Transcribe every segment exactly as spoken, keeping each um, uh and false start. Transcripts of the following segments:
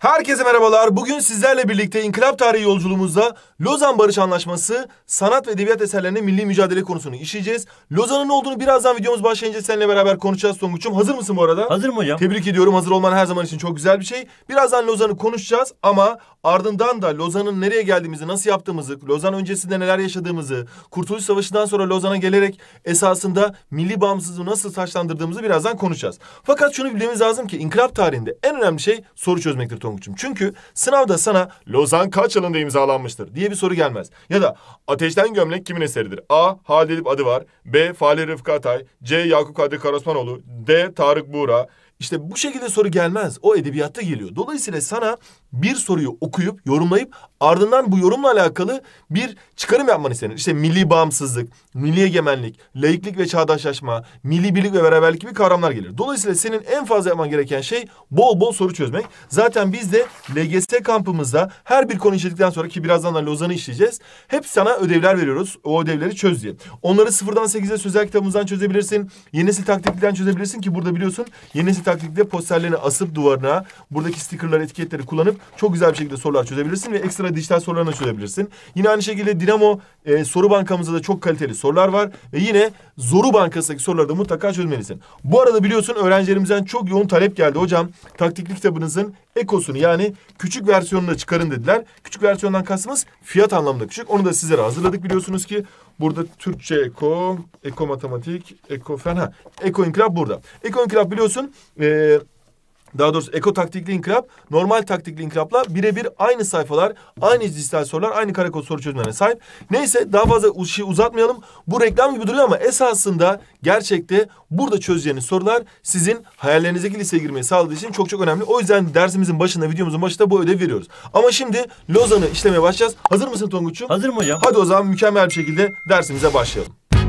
Herkese merhabalar. Bugün sizlerle birlikte inkılap tarihi yolculuğumuzda Lozan Barış Anlaşması, sanat ve edebiyat eserlerine milli mücadele konusunu işleyeceğiz. Lozan'ın ne olduğunu birazdan videomuz başlayınca seninle beraber konuşacağız Tonguç'um. Hazır mısın bu arada? Hazırım hocam. Tebrik ediyorum. Hazır olman her zaman için çok güzel bir şey. Birazdan Lozan'ı konuşacağız ama ardından da Lozan'ın nereye geldiğimizi, nasıl yaptığımızı, Lozan öncesinde neler yaşadığımızı, Kurtuluş Savaşı'ndan sonra Lozan'a gelerek esasında milli bağımsızlığı nasıl taçlandırdığımızı birazdan konuşacağız. Fakat şunu bilmemiz lazım ki inkılap tarihinde en önemli şey soru çözmektir Tonguç'um. Çünkü sınavda sana Lozan kaç yılında imzalanmıştır diye bir soru gelmez. Ya da Ateşten Gömlek kimin eseridir? A. Halide Edip Adıvar, B. Fahri Rıfkı Atay, C. Yakup Kadri Karosmanoğlu, D. Tarık Buğra. İşte bu şekilde soru gelmez. O edebiyatta geliyor. Dolayısıyla sana bir soruyu okuyup, yorumlayıp ardından bu yorumla alakalı bir çıkarım yapmanı istenir. İşte milli bağımsızlık, milli egemenlik, laiklik ve çağdaşlaşma, milli birlik ve beraberlik gibi kavramlar gelir. Dolayısıyla senin en fazla yapman gereken şey bol bol soru çözmek. Zaten biz de L G S kampımızda her bir konu işledikten sonra ki birazdan da Lozan'ı işleyeceğiz. Hep sana ödevler veriyoruz. O ödevleri çöz diye. Onları sıfırdan sekize sözel kitabımızdan çözebilirsin. Yeni nesil taktikten çözebilirsin ki burada biliyorsun yeni nesil taktikte posterlerini asıp duvarına buradaki stickerları, etiketleri kullanıp çok güzel bir şekilde sorular çözebilirsin ve ekstra dijital sorularını çözebilirsin. Yine aynı şekilde Dinamo e, soru bankamızda da çok kaliteli sorular var ve yine Zoru Bankası'ndaki soruları da mutlaka çözmelisin. Bu arada biliyorsun öğrencilerimizden çok yoğun talep geldi. Hocam taktikli kitabınızın ekosunu yani küçük versiyonunu çıkarın dediler. Küçük versiyondan kastımız fiyat anlamında küçük. Onu da sizlere hazırladık biliyorsunuz ki. Burada Türkçe eko, eko matematik, eko fen, ha, eko inkılap burada. Eko inkılap biliyorsun, e, daha doğrusu eko taktikli inkılap, normal taktikli inkılapla birebir aynı sayfalar, aynı dijital sorular, aynı karekod soru çözümlerine sahip. Neyse daha fazla işi uzatmayalım. Bu reklam gibi duruyor ama esasında gerçekte burada çözeceğiniz sorular sizin hayallerinizdeki liseye girmeyi sağladığı için çok çok önemli. O yüzden dersimizin başında, videomuzun başında bu ödevi veriyoruz. Ama şimdi Lozan'ı işlemeye başlayacağız. Hazır mısın Tonguç'um? Hazırım hocam. Hadi o zaman mükemmel bir şekilde dersimize başlayalım.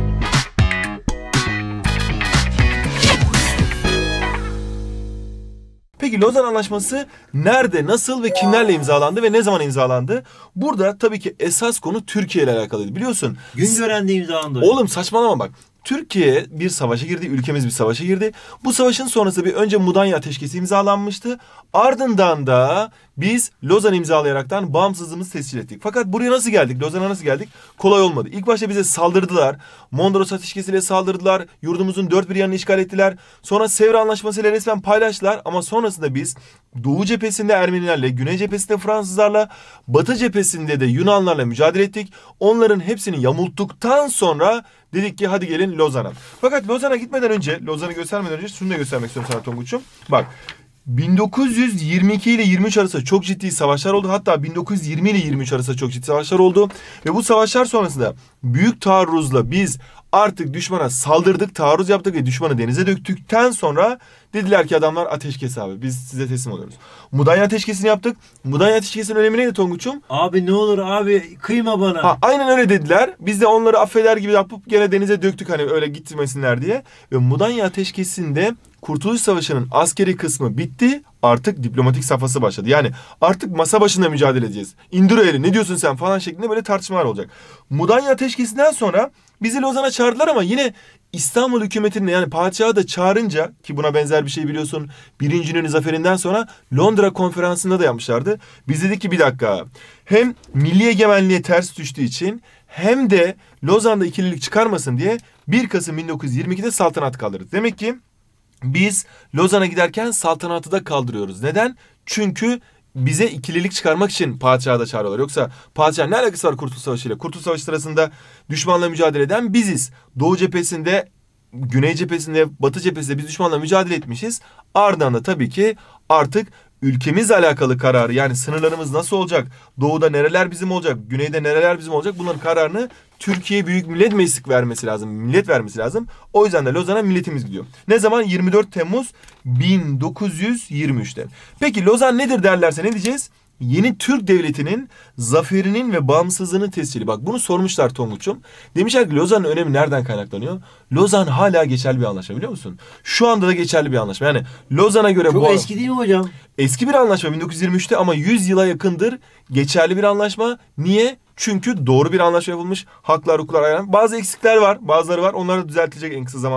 Peki Lozan Anlaşması nerede, nasıl ve kimlerle imzalandı ve ne zaman imzalandı? Burada tabii ki esas konu Türkiye ile alakalıydı biliyorsun. Güngören'de imzalandı hocam. Oğlum saçmalama bak. Türkiye bir savaşa girdi, ülkemiz bir savaşa girdi. Bu savaşın sonrası bir önce Mudanya Ateşkesi imzalanmıştı. Ardından da biz Lozan imzalayaraktan bağımsızlığımızı tescil ettik. Fakat buraya nasıl geldik? Lozan'a nasıl geldik? Kolay olmadı. İlk başta bize saldırdılar. Mondros Ateşkesi'yle saldırdılar. Yurdumuzun dört bir yanını işgal ettiler. Sonra Sevr Anlaşması ile resmen paylaştılar. Ama sonrasında biz Doğu cephesinde Ermenilerle, Güney cephesinde Fransızlarla, Batı cephesinde de Yunanlarla mücadele ettik. Onların hepsini yamulttuktan sonra dedik ki hadi gelin Lozan'a. Fakat Lozan'a gitmeden önce, Lozan'ı göstermeden önce şunu da göstermek istiyorum sana Tonguç'um. Bak, bin dokuz yüz yirmi iki ile yirmi üç arasında çok ciddi savaşlar oldu. Hatta bin dokuz yüz yirmi ile yirmi üç arasında çok ciddi savaşlar oldu. Ve bu savaşlar sonrasında büyük taarruzla biz artık düşmana saldırdık, taarruz yaptık ve düşmanı denize döktükten sonra dediler ki adamlar ateşkes abi biz size teslim oluyoruz. Mudanya Ateşkesi'ni yaptık. Mudanya Ateşkesi'nin önemi neydi Tonguç'um? Abi ne olur abi kıyma bana. Ha, aynen öyle dediler. Biz de onları affeder gibi yapıp gene denize döktük hani öyle gitmesinler diye. Ve Mudanya Ateşkesi'nde Kurtuluş Savaşı'nın askeri kısmı bitti. Artık diplomatik safhası başladı. Yani artık masa başında mücadele edeceğiz. İndir o eli ne diyorsun sen falan şeklinde böyle tartışmalar olacak. Mudanya Ateşkesi'nden sonra bizi Lozan'a çağırdılar ama yine İstanbul hükümetinin yani padişahı da çağırınca ki buna benzer bir şey biliyorsun Birinci İnönü Zaferi'nden sonra Londra Konferansı'nda da yapmışlardı. Biz dedik ki bir dakika hem milli egemenliğe ters düştüğü için hem de Lozan'da ikililik çıkarmasın diye bir Kasım bin dokuz yüz yirmi ikide saltanatı kaldırdık. Demek ki biz Lozan'a giderken saltanatı da kaldırıyoruz. Neden? Çünkü bize ikililik çıkarmak için padişahı da çağırıyorlar. Yoksa padişah ne alakası var Kurtuluş Savaşı ile? Kurtuluş Savaşı sırasında düşmanla mücadele eden biziz. Doğu cephesinde, Güney cephesinde, Batı cephesinde biz düşmanla mücadele etmişiz. Ardından da tabii ki artık ülkemizle alakalı kararı yani sınırlarımız nasıl olacak? Doğuda nereler bizim olacak? Güneyde nereler bizim olacak? Bunların kararını Türkiye Büyük Millet Meclisi vermesi lazım. Millet vermesi lazım. O yüzden de Lozan'a milletimiz gidiyor. Ne zaman? yirmi dört Temmuz bin dokuz yüz yirmi üçte. Peki Lozan nedir derlerse ne diyeceğiz? Yeni Türk Devleti'nin zaferinin ve bağımsızlığının tescili. Bak bunu sormuşlar Tonguç'um. Demişler ki Lozan'ın önemi nereden kaynaklanıyor? Lozan hala geçerli bir anlaşma biliyor musun? Şu anda da geçerli bir anlaşma. Yani Lozan'a göre çok bu... Çok eski değil mi hocam? Eski bir anlaşma bin dokuz yüz yirmi üçte ama yüz yıla yakındır geçerli bir anlaşma. Niye? Çünkü doğru bir anlaşma yapılmış. Haklar, hukuklar ayarlanmış. Bazı eksikler var, bazıları var. Onları düzeltilecek en kısa zamanda.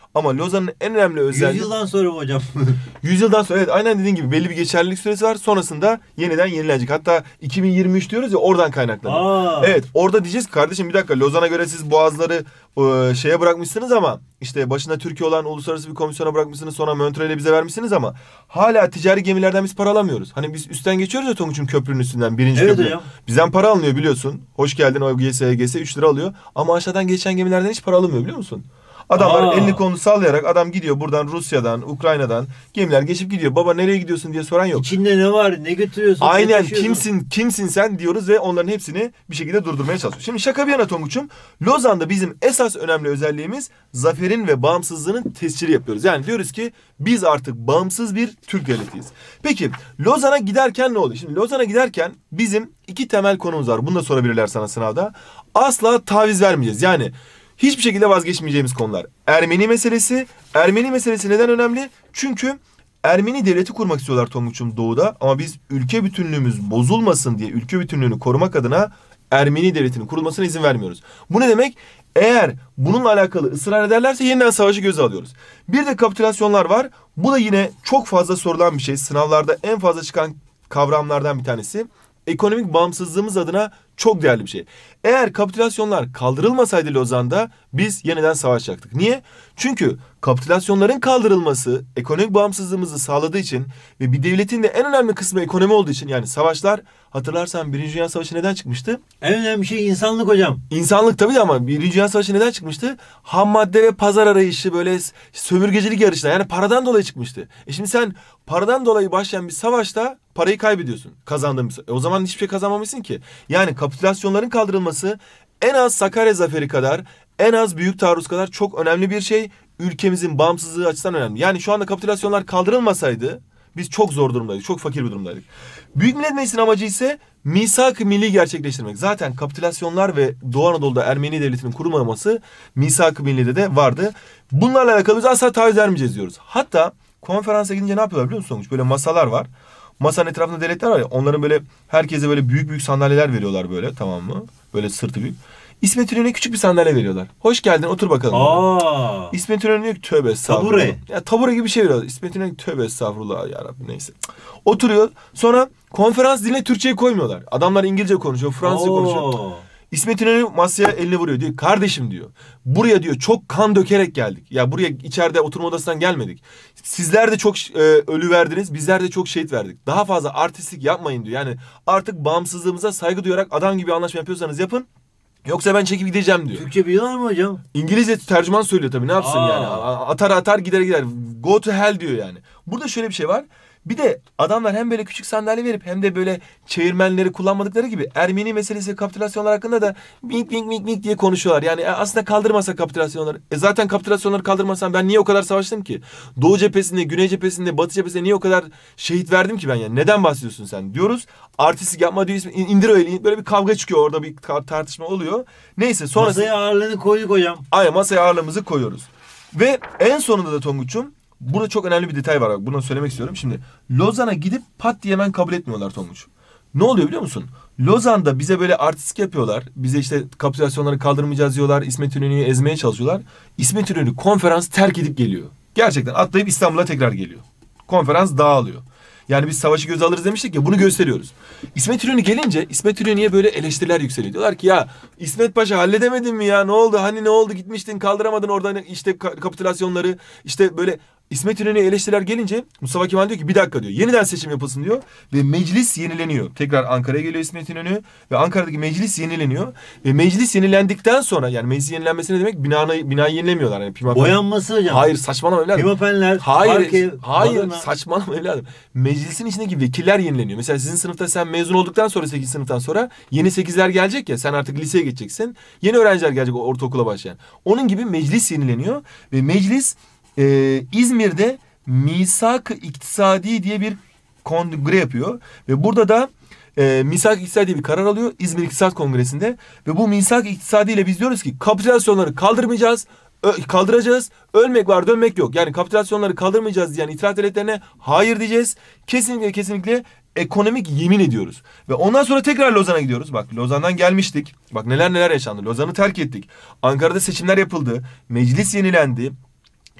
Ama Lozan'ın en önemli özelliği... Yüzyıldan sonra mı hocam? Yüzyıldan sonra, evet, aynen dediğin gibi belli bir geçerlilik süresi var. Sonrasında yeniden yenilenecek. Hatta iki bin yirmi üç diyoruz ya, oradan kaynaklanıyor. Aa. Evet, orada diyeceğiz ki kardeşim bir dakika, Lozan'a göre siz boğazları e, şeye bırakmışsınız ama işte başında Türkiye olan uluslararası bir komisyona bırakmışsınız, sonra Montreal'e bize vermişsiniz ama hala ticari gemilerden biz para alamıyoruz. Hani biz üstten geçiyoruz ya Tonguç'un köprünün üstünden, birinci Evet köprü. hocam. Bizden para alınıyor biliyorsun. Hoş geldin O G S, G S üç lira alıyor ama aşağıdan geçen gemilerden hiç para alınmıyor biliyor musun? Adamlar Aa. elini kolunu sallayarak adam gidiyor buradan, Rusya'dan, Ukrayna'dan gemiler geçip gidiyor. Baba nereye gidiyorsun diye soran yok. İçinde ne var? Ne götürüyorsun? Aynen, ne taşıyorsun? kimsin kimsin sen diyoruz ve onların hepsini bir şekilde durdurmaya çalışıyoruz. Şimdi şaka bir yana Tonguç'um, Lozan'da bizim esas önemli özelliğimiz zaferin ve bağımsızlığının tescili yapıyoruz. Yani diyoruz ki biz artık bağımsız bir Türk devletiyiz. Peki Lozan'a giderken ne oluyor? Şimdi Lozan'a giderken bizim iki temel konumuz var. Bunu da sorabilirler sana sınavda. Asla taviz vermeyeceğiz. Yani hiçbir şekilde vazgeçmeyeceğimiz konular. Ermeni meselesi. Ermeni meselesi neden önemli? Çünkü Ermeni devleti kurmak istiyorlar Tonguç'um doğuda. Ama biz ülke bütünlüğümüz bozulmasın diye, ülke bütünlüğünü korumak adına Ermeni devletinin kurulmasına izin vermiyoruz. Bu ne demek? Eğer bununla alakalı ısrar ederlerse yeniden savaşı göze alıyoruz. Bir de kapitülasyonlar var. Bu da yine çok fazla sorulan bir şey. Sınavlarda en fazla çıkan kavramlardan bir tanesi. Ekonomik bağımsızlığımız adına çok değerli bir şey. Eğer kapitülasyonlar kaldırılmasaydı Lozan'da biz yeniden savaşacaktık. Niye? Çünkü kapitülasyonların kaldırılması ekonomik bağımsızlığımızı sağladığı için ve bir devletin de en önemli kısmı ekonomi olduğu için, yani savaşlar, hatırlarsan Birinci Dünya Savaşı neden çıkmıştı? En önemli şey insanlık hocam. İnsanlık tabii de, ama Birinci Dünya Savaşı neden çıkmıştı? Ham madde ve pazar arayışı, böyle sömürgecilik yarışlar, yani paradan dolayı çıkmıştı. E şimdi sen paradan dolayı başlayan bir savaşta parayı kaybediyorsun. Kazandığın bir savaş. E o zaman hiçbir şey kazanmamışsın ki. Yani kapitülasyonların kaldırılması en az Sakarya Zaferi kadar, en az Büyük Taarruz kadar çok önemli bir şey. Ülkemizin bağımsızlığı açısından önemli. Yani şu anda kapitülasyonlar kaldırılmasaydı biz çok zor durumdaydık. Çok fakir bir durumdaydık. Büyük Millet Meclisi'nin amacı ise misak-ı milli gerçekleştirmek. Zaten kapitülasyonlar ve Doğu Anadolu'da Ermeni devletinin kurulmaması misak-ı millide de vardı. Bunlarla alakalı biz asla taviz vermeyeceğiz diyoruz. Hatta konferansa gidince ne yapıyorlar biliyor musun? Böyle masalar var. Masanın etrafında devletler var ya, onların böyle herkese böyle büyük büyük sandalyeler veriyorlar böyle, tamam mı? Böyle sırtı büyük. İsmet İnönü'ne küçük bir sandalye veriyorlar. Hoş geldin, otur bakalım. Aa. İsmet İnönü diyor ki tövbe estağfurullah. Tabure. Ya tabure gibi bir şey veriyor. İsmet İnönü tövbe estağfurullah ya Rabbi, neyse. Oturuyor. Sonra konferans diline Türkçeyi koymuyorlar. Adamlar İngilizce konuşuyor, Fransızca Oo. konuşuyor. İsmet İnönü masaya elini vuruyor, diyor kardeşim diyor. Buraya diyor çok kan dökerek geldik. Ya buraya içeride oturma odasından gelmedik. Sizler de çok e, ölü verdiniz, bizler de çok şehit verdik. Daha fazla artistlik yapmayın diyor. Yani artık bağımsızlığımıza saygı duyarak adam gibi anlaşma yapıyorsanız yapın. Yoksa ben çekip gideceğim diyor. Türkçe biliyorlar mı hocam? İngilizce tercüman söylüyor tabii, ne yapsın Aa. yani. Atar atar gider gider. Go to hell diyor yani. Burada şöyle bir şey var. Bir de adamlar hem böyle küçük sandalye verip hem de böyle çevirmenleri kullanmadıkları gibi Ermeni meselesi, kapitülasyonlar hakkında da mink mink mink mink diye konuşuyorlar. Yani aslında kaldırmasa kapitülasyonları. E zaten kapitülasyonları kaldırmasam ben niye o kadar savaştım ki? Doğu cephesinde, Güney cephesinde, Batı cephesinde niye o kadar şehit verdim ki ben yani? Neden bahsediyorsun sen diyoruz. Artistik yapma diyor, indir o elini. Böyle bir kavga çıkıyor orada, bir tartışma oluyor. Neyse sonrasında... Masaya ağırlığını koyduk hocam. Aynen, masaya ağırlığımızı koyuyoruz. Ve en sonunda da Tonguç'um, burada çok önemli bir detay var. Bunu söylemek istiyorum. Şimdi Lozan'a gidip pat diye hemen kabul etmiyorlar Tonguç. Ne oluyor biliyor musun? Lozan'da bize böyle artistik yapıyorlar. Bize işte kapitülasyonları kaldırmayacağız diyorlar. İsmet İnönü'yü ezmeye çalışıyorlar. İsmet İnönü konferans terk edip geliyor. Gerçekten atlayıp İstanbul'a tekrar geliyor. Konferans dağılıyor. Yani biz savaşı göze alırız demiştik ya, bunu gösteriyoruz. İsmet İnönü gelince İsmet İnönü'ye böyle eleştiriler yükseliyor. Diyorlar ki ya İsmet Paşa halledemedin mi ya, ne oldu, hani ne oldu, gitmiştin kaldıramadın oradan işte kapitülasyonları, işte böyle İsmet İnönü'ye eleştiriler gelince Mustafa Kemal diyor ki bir dakika diyor, yeniden seçim yapılsın diyor ve meclis yenileniyor. Tekrar Ankara'ya geliyor İsmet İnönü ve Ankara'daki meclis yenileniyor ve meclis yenilendikten sonra, yani meclis yenilenmesi ne demek? Binayı, binayı yenilemiyorlar. Yani pimapen... Boyanması hocam. Hayır, saçmalama evladım. Pimapenler, hayır, parke, hayır badana. saçmalama evladım. Meclisin içindeki vekiller yenileniyor. Mesela sizin sınıfta sen mezun olduktan sonra sekizinci sınıftan sonra yeni sekizler gelecek ya, sen artık liseye geçeceksin. Yeni öğrenciler gelecek ortaokula başlayan. Onun gibi meclis yenileniyor ve meclis Ee, İzmir'de Misak-ı İktisadi diye bir kongre yapıyor ve burada da e, Misak-ı İktisadi diye bir karar alıyor İzmir İktisat Kongresi'nde ve bu Misak-ı İktisadi ile biz diyoruz ki kapitülasyonları kaldırmayacağız, ö- kaldıracağız, ölmek var dönmek yok. Yani kapitülasyonları kaldırmayacağız diyen itiraz devletlerine hayır diyeceğiz. Kesinlikle kesinlikle ekonomik yemin ediyoruz. Ve ondan sonra tekrar Lozan'a gidiyoruz. Bak Lozan'dan gelmiştik. Bak neler neler yaşandı. Lozan'ı terk ettik. Ankara'da seçimler yapıldı. Meclis yenilendi.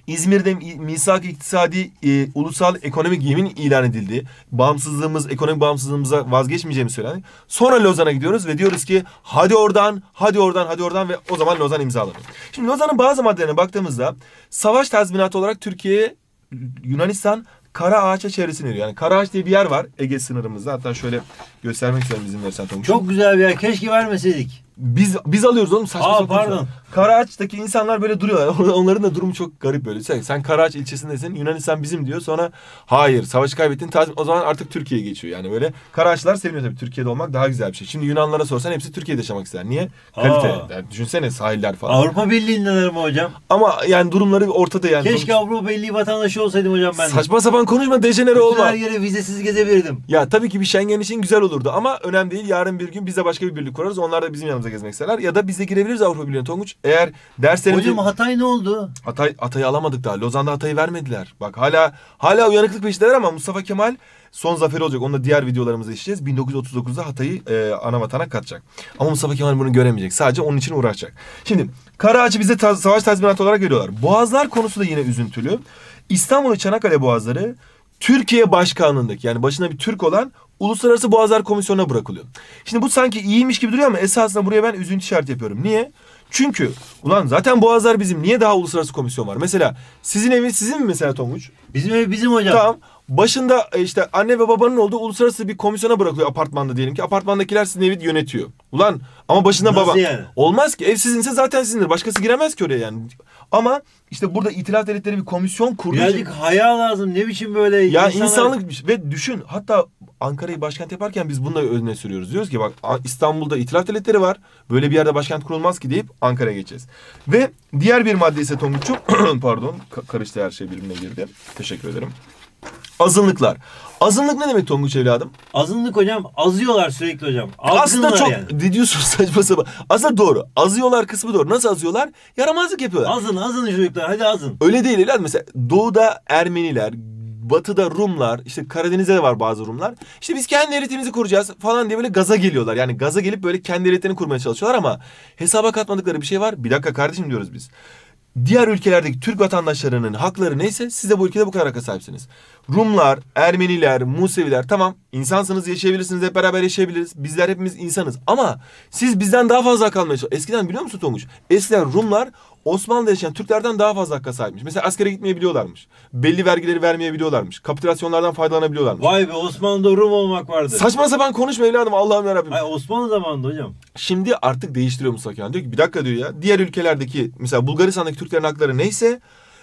İzmir'de misak iktisadi e, ulusal ekonomik yemin ilan edildi. Bağımsızlığımız, ekonomik bağımsızlığımıza vazgeçmeyeceğimiz söylendi. Sonra Lozan'a gidiyoruz ve diyoruz ki hadi oradan, hadi oradan, hadi oradan ve o zaman Lozan imzalanıyor. Şimdi Lozan'ın bazı maddelerine baktığımızda savaş tazminatı olarak Türkiye'ye Yunanistan Karaağaç'a çevresini veriyor. Yani Karaağaç diye bir yer var Ege sınırımızda. Hatta şöyle göstermek isterim izin verirsen Tonguç. Çok güzel bir yer. Keşke vermeseydik. Biz biz alıyoruz oğlum saçma Aa, sapan. pardon. Karaağaç'taki insanlar böyle duruyorlar. Onların da durumu çok garip böyle. Sen, sen Karaağaç ilçesindesin. Yunanistan bizim diyor. Sonra hayır savaşı kaybettin. Tazmin, o zaman artık Türkiye'ye geçiyor. Yani böyle Karaağaçlar seviniyor tabii. Türkiye'de olmak daha güzel bir şey. Şimdi Yunanlara sorsan hepsi Türkiye'de yaşamak ister. Niye? Kalite. Yani düşünsene sahiller falan. Avrupa Birliği'ndeler mi hocam? Ama yani durumları ortada yani. Keşke Avrupa Birliği vatandaşı olsaydım hocam ben de. Saçma sapan konuşma, dejenere Bütün olma. her yere vizesiz gezebilirdim. Ya tabii ki bir Schengen için güzel olurdu ama önemli değil. Yarın bir gün biz de başka bir birlik kurarız. Onlar da bizim yanımıza gezmek isterler. Ya da biz de girebiliriz Avrupa Birliği'ne Tonguç. Eğer derslerimizi... Hocam Hatay ne oldu? Hatay, Hatay'ı alamadık daha. Lozan'da Hatay'ı vermediler. Bak hala hala uyanıklık peşindeler ama Mustafa Kemal son zaferi olacak. Onu da diğer videolarımızda işleyeceğiz. bin dokuz yüz otuz dokuzda Hatay'ı e, ana vatana katacak. Ama Mustafa Kemal bunu göremeyecek. Sadece onun için uğraşacak. Şimdi Karaağaç'ı bize ta- savaş tazminatı olarak veriyorlar. Boğazlar konusu da yine üzüntülü. İstanbul ve Çanakkale boğazları Türkiye başkanlığındaki yani başına bir Türk olan Uluslararası Boğazlar Komisyonu'na bırakılıyor. Şimdi bu sanki iyiymiş gibi duruyor ama esasında buraya ben üzüntü işareti yapıyorum. Niye? Çünkü ulan zaten boğazlar bizim. Niye daha uluslararası komisyon var? Mesela sizin evin sizin mi mesela Tonguç? Bizim ev bizim hocam. Tamam. Başında e, işte anne ve babanın olduğu uluslararası bir komisyona bırakılıyor apartmanda diyelim ki. Apartmandakiler sizin evi yönetiyor. Ulan ama başında Nasıl baba. yani? Olmaz ki. Ev sizinse zaten sizindir. Başkası giremez ki oraya yani. Ama işte burada İtilaf Devletleri bir komisyon kurdu. Birazcık haya lazım. Ne biçim böyle Ya insanlar... insanlık bir şey. Ve düşün hatta Ankara'yı başkent yaparken biz bunu da öne sürüyoruz. Diyoruz ki bak İstanbul'da İtilaf Devletleri var. Böyle bir yerde başkent kurulmaz ki deyip Ankara'ya geçeceğiz. Ve diğer bir madde ise Tonguç'um pardon ka- karıştı her şey birbirine girdi. Teşekkür ederim. Azınlıklar. Azınlık ne demek Tonguç evladım? Azınlık hocam. Azıyorlar sürekli hocam. Aslında Azgınlar çok yani. ne diyorsun saçma sapan. Aslında doğru. Azıyorlar kısmı doğru. Nasıl azıyorlar? Yaramazlık yapıyorlar. Azın azın çocuklar. Hadi azın. Öyle değil evladım. Mesela doğuda Ermeniler, batıda Rumlar, işte Karadeniz'de de var bazı Rumlar. İşte biz kendi devletimizi kuracağız falan diye böyle gaza geliyorlar. Yani gaza gelip böyle kendi devletlerini kurmaya çalışıyorlar ama hesaba katmadıkları bir şey var. Bir dakika kardeşim diyoruz biz. Diğer ülkelerdeki Türk vatandaşlarının hakları neyse siz de bu ülkede bu kadar hakka sahipsiniz. Rumlar, Ermeniler, Museviler tamam insansınız yaşayabilirsiniz hep beraber yaşayabiliriz. Bizler hepimiz insanız ama siz bizden daha fazla hak almaya çalışıyorsunuz. Eskiden biliyor musun Tonguç? Eskiden Rumlar Osmanlı'da yaşayan Türklerden daha fazla hakka sahipmiş. Mesela askere gitmeyebiliyorlarmış. Belli vergileri vermeyebiliyorlarmış. Kapitülasyonlardan faydalanabiliyorlarmış. Vay be Osmanlı'da Rum olmak vardı. Saçma sapan konuşma evladım Allah'ım yarabbim. Ay Osmanlı zamanında hocam. Şimdi artık değiştiriyor Mustafa Kemal. Diyor ki bir dakika diyor ya. Diğer ülkelerdeki mesela Bulgaristan'daki Türklerin hakları neyse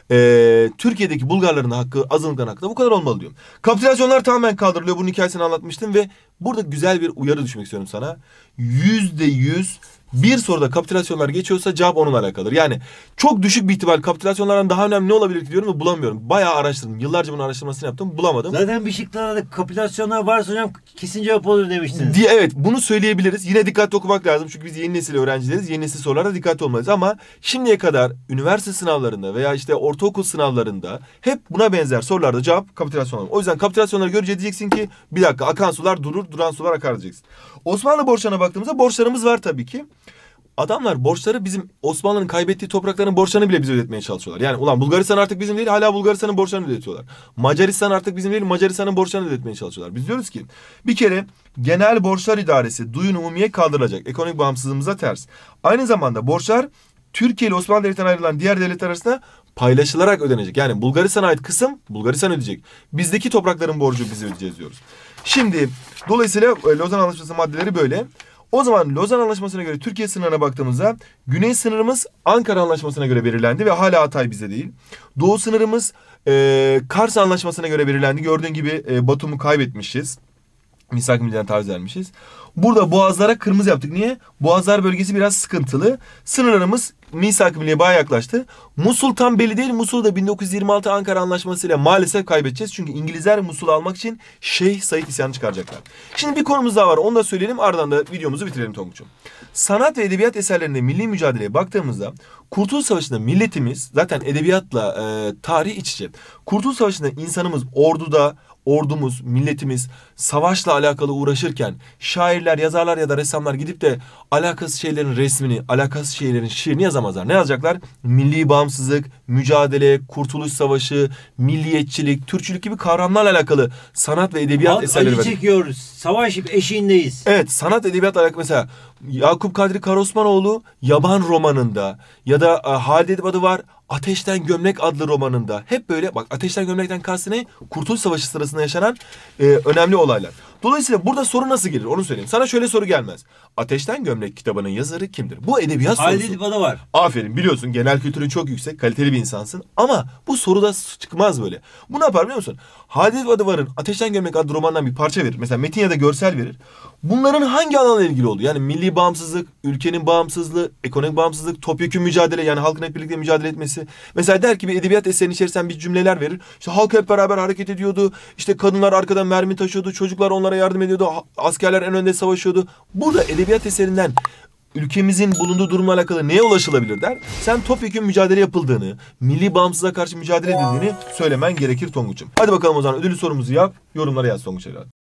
e, Türkiye'deki Bulgarların hakkı, azınlıkların hakkı da bu kadar olmalı diyorum. Kapitülasyonlar tamamen kaldırılıyor. Bunun hikayesini anlatmıştım ve burada güzel bir uyarı düşmek istiyorum sana. Yüzde yüz bir soruda kapitülasyonlar geçiyorsa cevap onunla alakalıdır. Yani çok düşük bir ihtimal kapitülasyonlardan daha önemli ne olabilir ki diyorum ve bulamıyorum. Bayağı araştırdım. Yıllarca bunun araştırmasını yaptım. Bulamadım. Zaten bir şıklarda kapitülasyonlar varsa hocam kesin cevap olur demiştiniz. Diye, evet bunu söyleyebiliriz. Yine dikkatli okumak lazım. Çünkü biz yeni nesil öğrencileriz. Yeni nesil sorularda dikkatli olmalıyız. Ama şimdiye kadar üniversite sınavlarında veya işte ortaokul sınavlarında hep buna benzer sorularda cevap kapitülasyon olur. O yüzden kapitülasyonları görünce diyeceksin ki bir dakika akan sular durur, duran sular akar diyeceksin. Osmanlı borçlarına baktığımızda borçlarımız var tabii ki. Adamlar borçları bizim Osmanlı'nın kaybettiği toprakların borçlarını bile bize ödetmeye çalışıyorlar. Yani ulan Bulgaristan artık bizim değil hala Bulgaristan'ın borçlarını ödetiyorlar. Macaristan artık bizim değil Macaristan'ın borçlarını ödetmeye çalışıyorlar. Biz diyoruz ki bir kere genel borçlar idaresi duyun umumiye kaldırılacak. Ekonomik bağımsızlığımıza ters. Aynı zamanda borçlar Türkiye ile Osmanlı Devleti'nden ayrılan diğer devletler arasında paylaşılarak ödenecek. Yani Bulgaristan'a ait kısım Bulgaristan ödeyecek. Bizdeki toprakların borcu biz ödeyeceğiz diyoruz. Şimdi dolayısıyla Lozan Anlaşması maddeleri böyle. O zaman Lozan Anlaşması'na göre Türkiye sınırına baktığımızda güney sınırımız Ankara Anlaşması'na göre belirlendi ve hala Hatay bize değil. Doğu sınırımız e, Kars Anlaşması'na göre belirlendi. Gördüğün gibi e, Batum'u kaybetmişiz. Misak-ı Milliye'den taviz vermişiz. Burada boğazlara kırmızı yaptık. Niye? Boğazlar bölgesi biraz sıkıntılı. Sınırlarımız Misak-ı Milliye'ye bayağı yaklaştı. Musul tam belli değil. Musul'u da bin dokuz yüz yirmi altı Ankara Anlaşması ile maalesef kaybedeceğiz. Çünkü İngilizler Musul'u almak için Şeyh Said isyanı çıkaracaklar. Şimdi bir konumuz daha var. Onu da söyleyelim. Ardından da videomuzu bitirelim Tonguç'um. Sanat ve edebiyat eserlerinde milli mücadeleye baktığımızda Kurtuluş Savaşı'nda milletimiz zaten edebiyatla e, tarih iç içe. Kurtuluş Savaşı'nda insanımız orduda ordumuz, milletimiz savaşla alakalı uğraşırken şairler, yazarlar ya da ressamlar gidip de alakasız şeylerin resmini, alakasız şeylerin şiirini yazamazlar. Ne yazacaklar? Milli bağımsızlık, mücadele, kurtuluş savaşı, milliyetçilik, Türkçülük gibi kavramlarla alakalı sanat ve edebiyat Halk eserleri acı verir. çekiyoruz. Savaş eşiğindeyiz. Evet, sanat edebiyat alakalı mesela Yakup Kadri Karaosmanoğlu Yaban romanında ya da e, Halide Edip adı var Ateşten Gömlek adlı romanında hep böyle bak Ateşten Gömlek'ten kastı ne? Kurtuluş Savaşı sırasında yaşanan e, önemli olaylar. Dolayısıyla burada soru nasıl gelir onu söyleyeyim. Sana şöyle soru gelmez. Ateşten Gömlek kitabının yazarı kimdir? Bu edebiyat Halide sorusu. Edip adı var. Aferin biliyorsun genel kültürün çok yüksek kaliteli bir insansın ama bu soruda çıkmaz böyle. Bu ne yapar biliyor musun? Halide Edip Adıvar'ın Ateşten Gömlek adlı romandan bir parça verir. Mesela metin ya da görsel verir. Bunların hangi alanla ilgili olduğu yani milli bağımsızlık, ülkenin bağımsızlığı, ekonomik bağımsızlık, topyekün mücadele yani halkın hep birlikte mücadele etmesi. Mesela der ki bir edebiyat eserinin içerisinden bir cümleler verir. İşte halk hep beraber hareket ediyordu. İşte kadınlar arkadan mermi taşıyordu. Çocuklar onlara yardım ediyordu. Askerler en önde savaşıyordu. Burada edebiyat eserinden ülkemizin bulunduğu durumla alakalı neye ulaşılabilir der. Sen topyekün mücadele yapıldığını, milli bağımsızlığa karşı mücadele edildiğini söylemen gerekir Tonguç'um. Hadi bakalım o zaman ödüllü sorumuzu yap. Yorumlara yaz Tonguç evladım.